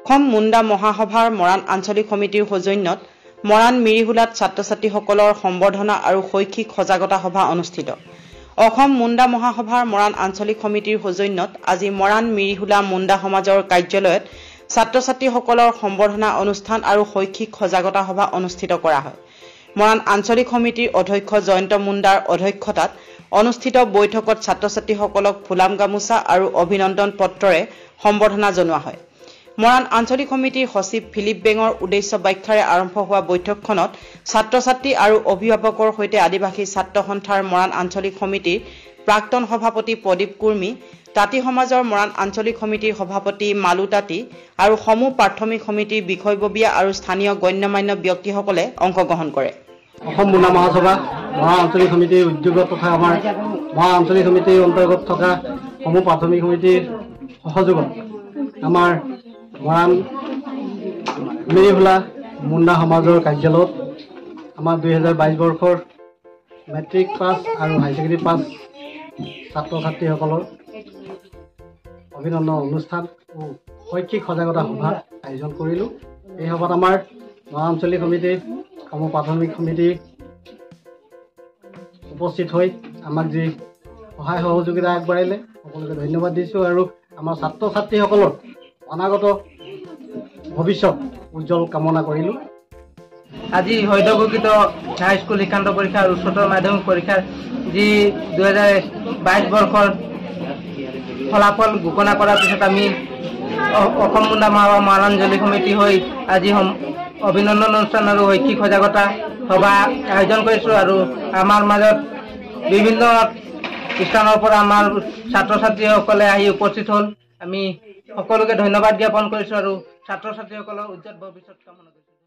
অসম মুণ্ডা মহাসভাৰ মৰাণ আঞ্চলিক সমিতিৰ সৌজন্যত মৰাণ মিৰিহুলাত ছাত্ৰ-ছাত্ৰীসকলৰ সম্বৰ্ধনা আৰু শৈক্ষিক সজাগতা সভা অনুষ্ঠিত। অসম মুণ্ডা মহাসভাৰ মৰাণ আঞ্চলিক সমিতিৰ সৌজন্যত আজি মৰাণ মিৰিহুলা মুণ্ডা সমাজৰ কাৰ্যালয়ত ছাত্ৰ-ছাত্ৰীসকলৰ সম্বৰ্ধনা অনুষ্ঠান আৰু শৈক্ষিক সজাগতা সভা অনুষ্ঠিত কৰা হয়। মৰাণ আঞ্চলিক সমিতিৰ অধ্যক্ষ জয়ন্ত মুণ্ডাৰ অধ্যক্ষতাত অনুষ্ঠিত বৈঠকত ছাত্ৰ-ছাত্ৰীসকলক ফুলাম গামোচা আৰু অভিনন্দন পত্ৰৰে সম্বৰ্ধনা জনোৱা হয়। মৰাণ আঞ্চলিক সমিতিৰ সচিব ফিলিপ বেঙৰ উদ্দেশ্য ব্যাখ্যাৰে আৰম্ভ হোৱা বৈঠকখনত ছাত্ৰ-ছাত্ৰী আৰু অভিভাৱকৰ সৈতে আদিবাসী ছাত্ৰ সন্থাৰ মৰাণ আঞ্চলিক সমিতিৰ প্ৰাক্তন সভাপতি প্ৰদীপ কুৰ্মী, তাঁতী সমাজৰ মৰাণ আঞ্চলিক সমিতিৰ সভাপতি মালু তাঁতী আৰু সমূহ প্ৰাথমিক সমিতিৰ বিষয়ববীয়া আৰু স্থানীয় গণ্যমান্য ব্যক্তিসকলে অংশগ্ৰহণ কৰে। অসম মুণ্ডা মহাসভা মৰাণ আঞ্চলিক সমিতিৰ উদ্যোগত তথা আমাৰ মৰাণ আঞ্চলিক সমিতিৰ অন্তৰ্গত থকা সমূহ প্ৰাথমিক সমিতিৰ সহযোগত আমাৰ মৰাণ মিৰিহুলা মুণ্ডা সমাজৰ কাৰ্যালয়ত আমাৰ 2022 বৰ্ষৰ মেট্ৰিক পাছ আৰু হাই ছেকেণ্ডেৰী পাছ ছাত্ৰ-ছাত্ৰীসকলৰ অভিনন্দন অনুষ্ঠান ও শৈক্ষিক সজাগতা সভা আয়োজন কৰিলোঁ। এই সভাত আমাৰ মৰাণ আঞ্চলিক সমিতিৰ সমূহ প্ৰাথমিক সমিতি উপস্থিত হৈ আমাক যি সহায় সহযোগিতা আগবঢ়াইলে সকলোকে ধন্যবাদ দিছোঁ আৰু আমাৰ ছাত্ৰ-ছাত্ৰীসকলৰ অনাগত ভৱিষ্যত উজ্জ্বল কামনা কৰিলোঁ। আজি সদ্য ঘোষিত হাইস্কুল শিক্ষান্ত পৰীক্ষা আৰু উচ্চতৰ মাধ্যমিক পৰীক্ষাৰ যি 2022 বৰ্ষৰ ফলাফল ঘোষণা কৰাৰ পিছত আমি অসম মুণ্ডা মৰাণ আঞ্চলিক সমিতি হৈ আজি অভিনন্দন অনুষ্ঠান আৰু শৈক্ষিক সজাগতা সভা আয়োজন কৰিছোঁ আৰু আমাৰ মাজত বিভিন্ন স্থানৰ পৰা আমাৰ ছাত্ৰ-ছাত্ৰীসকলে আহি উপস্থিত হ'ল। আমি সকলোকে ধন্যবাদ জ্ঞাপন কৰিছোঁ আৰু ছাত্ৰ-ছাত্ৰীসকলৰ উজ্জ্বল ভৱিষ্যত কামনা কৰিছোঁ।